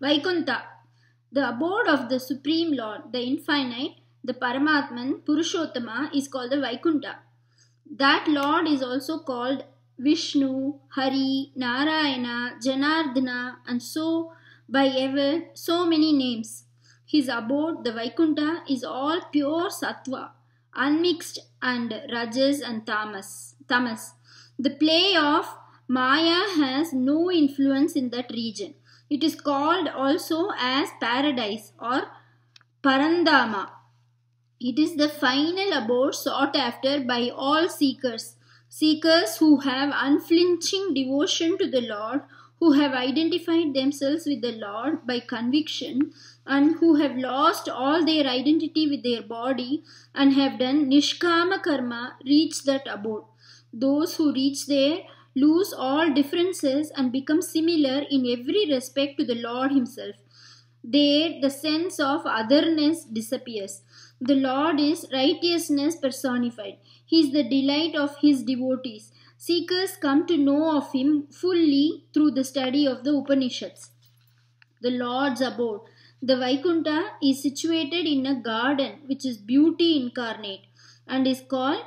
Vaikuntha, the abode of the Supreme Lord, the Infinite, the Paramatman, Purushottama, is called the Vaikuntha. That Lord is also called Vishnu, Hari, Narayana, Janardana, and so by ever so many names. His abode, the Vaikuntha, is all pure sattva, unmixed and rajas and tamas. The play of Maya has no influence in that region. It is called also as paradise or Parandama. It is the final abode sought after by all seekers. Seekers who have unflinching devotion to the Lord, who have identified themselves with the Lord by conviction, and who have lost all their identity with their body and have done Nishkama Karma, reach that abode. Those who reach there lose all differences and become similar in every respect to the Lord Himself. There, the sense of otherness disappears. The Lord is righteousness personified. He is the delight of His devotees. Seekers come to know of Him fully through the study of the Upanishads. The Lord's abode, the Vaikuntha, is situated in a garden which is beauty incarnate and is called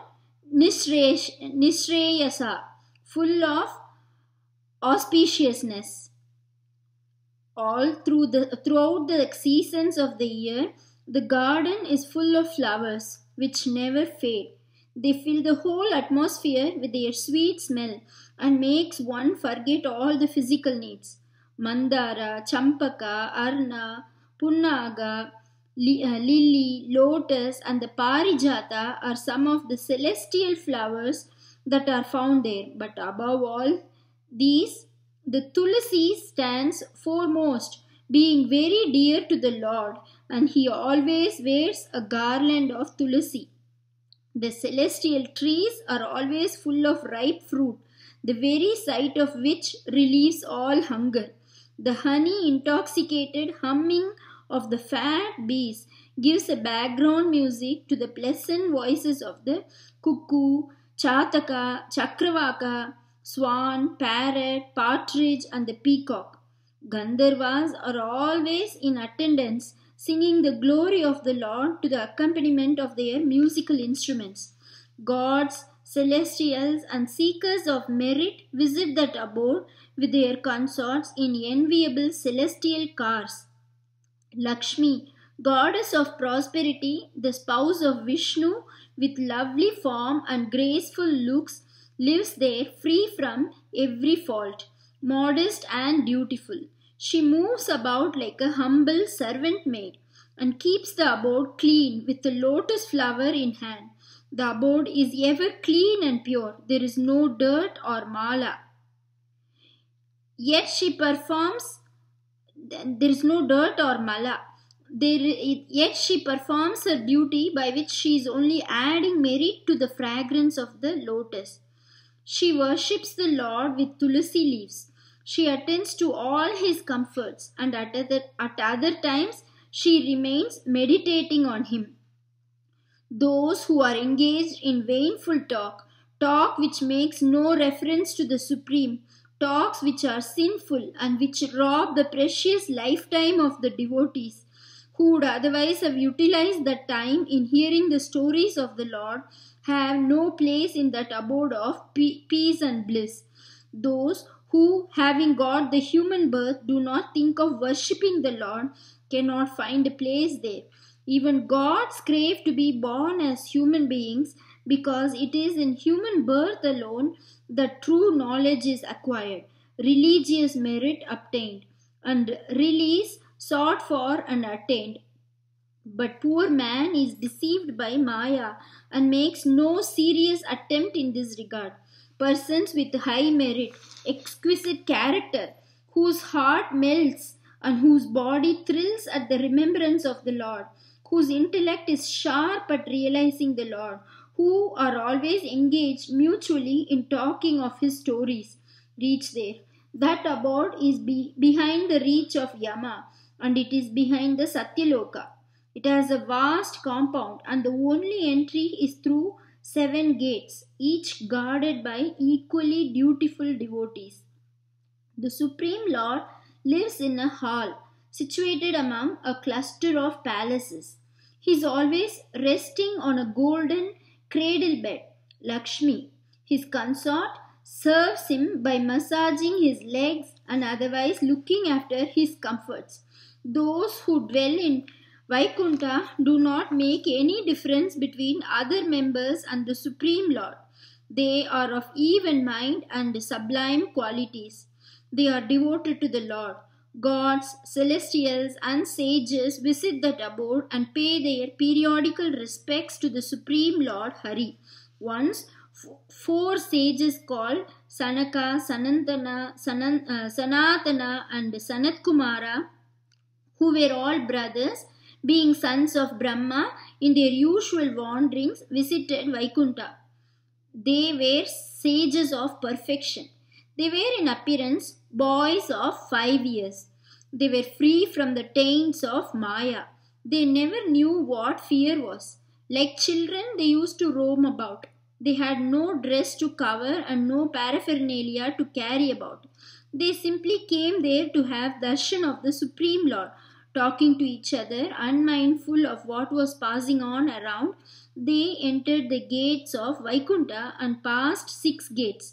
Nishreyasa, full of auspiciousness. Throughout the seasons of the year, the garden is full of flowers which never fade. They fill the whole atmosphere with their sweet smell and makes one forget all the physical needs. Mandara, Champaka, Arna, Punnaga, lily, lotus, and the Parijata are some of the celestial flowers that are found there. But above all these, the Tulasi stands foremost, being very dear to the Lord, and He always wears a garland of Tulasi. The celestial trees are always full of ripe fruit, the very sight of which relieves all hunger. The honey intoxicated humming of the fat bees gives a background music to the pleasant voices of the cuckoo, chataka, chakravaka, swan, parrot, partridge, and the peacock. Gandharvas are always in attendance, singing the glory of the Lord to the accompaniment of their musical instruments. Gods, celestials, and seekers of merit visit that abode with their consorts in enviable celestial cars. Lakshmi, goddess of prosperity, the spouse of Vishnu, with lovely form and graceful looks, lives there free from every fault, modest and dutiful. She moves about like a humble servant maid and keeps the abode clean with a lotus flower in hand. The abode is ever clean and pure. There is no dirt or mala. Yet she performs, there is no dirt or mala. Yet she performs her duty by which she is only adding merit to the fragrance of the lotus. She worships the Lord with tulasi leaves. She attends to all His comforts, and at other times she remains meditating on Him. Those who are engaged in vainful talk which makes no reference to the Supreme, talks which are sinful and which rob the precious lifetime of the devotees, who would otherwise have utilized that time in hearing the stories of the Lord, have no place in that abode of peace and bliss. Those who, having got the human birth, do not think of worshipping the Lord, cannot find a place there. Even gods crave to be born as human beings, because it is in human birth alone that true knowledge is acquired, religious merit obtained, and release sought for and attained. But poor man is deceived by Maya and makes no serious attempt in this regard. Persons with high merit, exquisite character, whose heart melts and whose body thrills at the remembrance of the Lord, whose intellect is sharp at realizing the Lord, who are always engaged mutually in talking of His stories, reach there. That abode is behind the reach of Yama, and it is behind the Satyaloka. It has a vast compound, and the only entry is through 7 gates, each guarded by equally dutiful devotees. The Supreme Lord lives in a hall situated among a cluster of palaces. He is always resting on a golden cradle bed. Lakshmi, his consort, serves him by massaging his legs and otherwise looking after his comforts. Those who dwell in Vaikuntha do not make any difference between other members and the Supreme Lord. They are of even mind and sublime qualities. They are devoted to the Lord. Gods, celestials, and sages visit that abode and pay their periodical respects to the Supreme Lord Hari. Once, four sages called Sanaka, Sanatana, and Sanat Kumara, who were all brothers, being sons of Brahma, in their usual wanderings visited Vaikuntha. They were sages of perfection. They were in appearance boys of 5 years. They were free from the taints of Maya. They never knew what fear was. Like children, they used to roam about. They had no dress to cover and no paraphernalia to carry about. They simply came there to have darshan of the Supreme Lord, talking to each other, unmindful of what was passing on around. They entered the gates of Vaikuntha and passed 6 gates.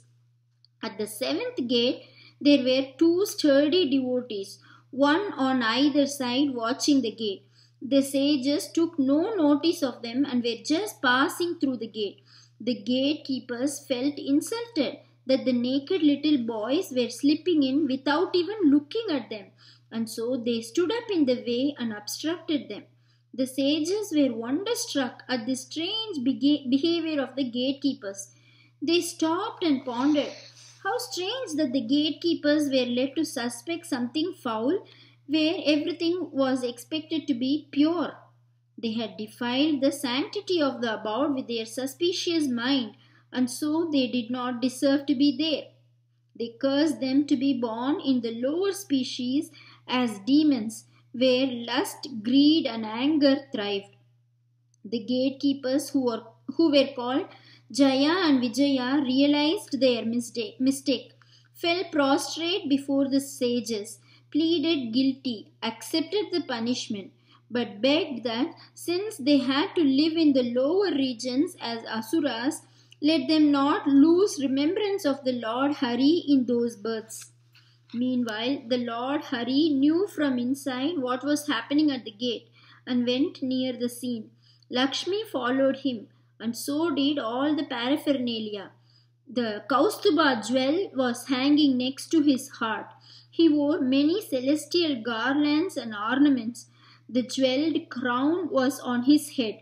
At the 7th gate, there were 2 sturdy devotees, one on either side, watching the gate. The sages took no notice of them and were just passing through the gate. The gatekeepers felt insulted that the naked little boys were slipping in without even looking at them, and so they stood up in the way and obstructed them. The sages were wonderstruck at the strange behavior of the gatekeepers. They stopped and pondered. How strange that the gatekeepers were led to suspect something foul where everything was expected to be pure. They had defiled the sanctity of the abode with their suspicious mind, and so they did not deserve to be there. They cursed them to be born in the lower species as demons, where lust, greed, and anger thrived. The gatekeepers who were called Jaya and Vijaya realized their mistake, fell prostrate before the sages, pleaded guilty, accepted the punishment, but begged that since they had to live in the lower regions as asuras, let them not lose remembrance of the Lord Hari in those births. Meanwhile, the Lord Hari knew from inside what was happening at the gate and went near the scene. Lakshmi followed him, and so did all the paraphernalia. The Kaustuba jewel was hanging next to his heart. He wore many celestial garlands and ornaments. The jeweled crown was on his head.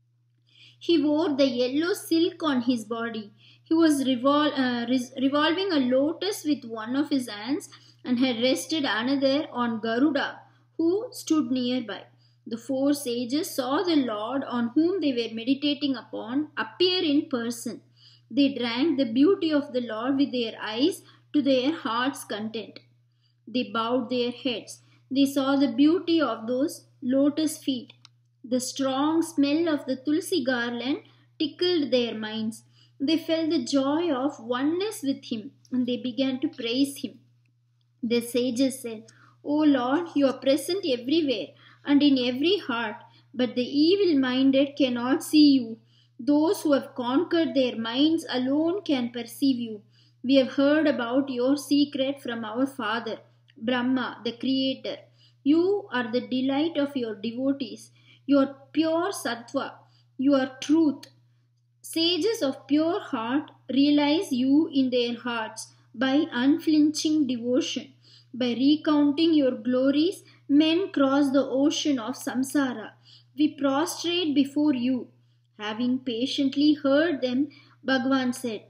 He wore the yellow silk on his body. He was revolving a lotus with one of his hands and had rested another on Garuda, who stood nearby. The 4 sages saw the Lord on whom they were meditating upon appear in person. They drank the beauty of the Lord with their eyes to their heart's content. They bowed their heads. They saw the beauty of those lotus feet. The strong smell of the tulsi garland tickled their minds. They felt the joy of oneness with him and they began to praise him. The sages said, O Lord, you are present everywhere and in every heart, but the evil minded cannot see you. Those who have conquered their minds alone can perceive you. We have heard about your secret from our father, Brahma, the creator. You are the delight of your devotees. You are pure sattva. You are truth. Sages of pure heart realize you in their hearts by unflinching devotion. By recounting your glories, men cross the ocean of samsara. We prostrate before you. Having patiently heard them, Bhagavan said,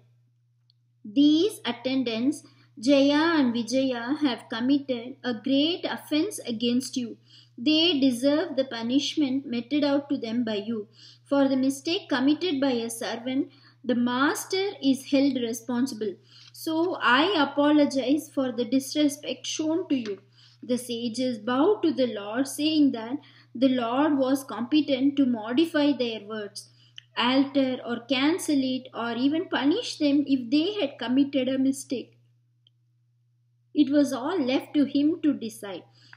These attendants, Jaya and Vijaya, have committed a great offense against you. They deserve the punishment meted out to them by you. For the mistake committed by a servant, the master is held responsible. So I apologize for the disrespect shown to you. The sages bowed to the Lord, saying that the Lord was competent to modify their words, alter or cancel it, or even punish them if they had committed a mistake. It was all left to him to decide.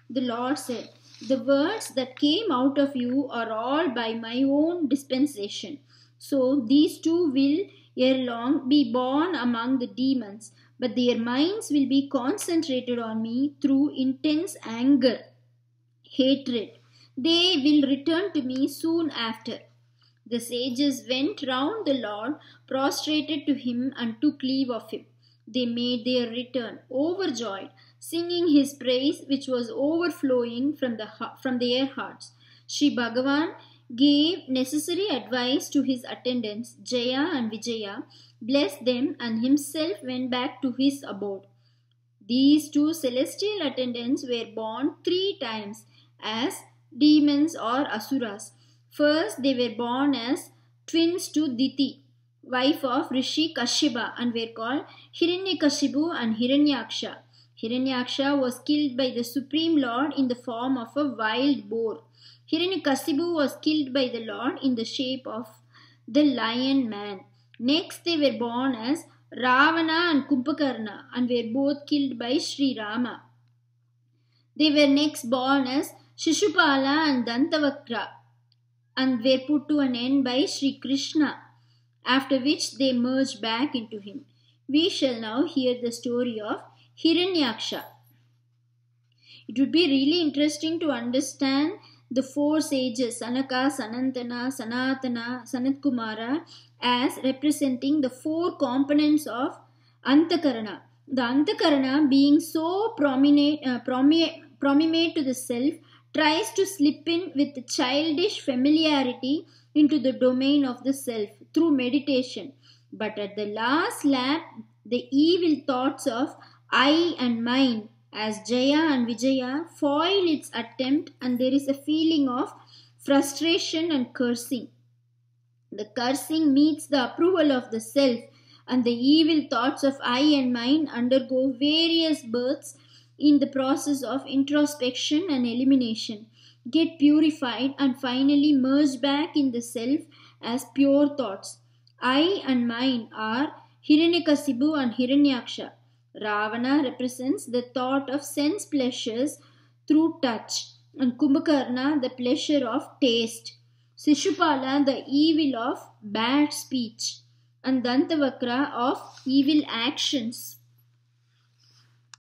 The Lord said, "The words that came out of you are all by my own dispensation. So these two will ere long be born among the demons, but their minds will be concentrated on me through intense anger, hatred. They will return to me soon after." The sages went round the Lord, prostrated to him, and took leave of him. They made their return, overjoyed, singing his praise, which was overflowing from their hearts. Sri Bhagavan gave necessary advice to his attendants, Jaya and Vijaya, blessed them, and himself went back to his abode. These two celestial attendants were born 3 times as demons or asuras. First, they were born as twins to Diti, wife of Rishi Kashyapa, and were called Hiranyakashipu and Hiranyaksha. Hiranyaksha was killed by the Supreme Lord in the form of a wild boar. Hiranyakashipu was killed by the Lord in the shape of the lion man. Next, they were born as Ravana and Kumbhakarna and were both killed by Sri Rama. They were next born as Shishupala and Dantavakra and were put to an end by Sri Krishna, after which they merged back into him. We shall now hear the story of Hiranyaksha. It would be really interesting to understand the 4 sages, Sanaka, Sanantana, Sanatana, Sanatkumara, as representing the 4 components of Antakarana. The Antakarana, being so prominent to the self, tries to slip in with childish familiarity into the domain of the self through meditation. But at the last lap, the evil thoughts of I and mine, as Jaya and Vijaya, foil its attempt, and there is a feeling of frustration and cursing. The cursing meets the approval of the self, and the evil thoughts of I and mine undergo various births in the process of introspection and elimination, get purified, and finally merge back in the self as pure thoughts. I and mine are Hiranyakasipu and Hiranyaksha. Ravana represents the thought of sense pleasures through touch, and Kumbhakarna the pleasure of taste, Shishupala the evil of bad speech, and Dantavakra of evil actions.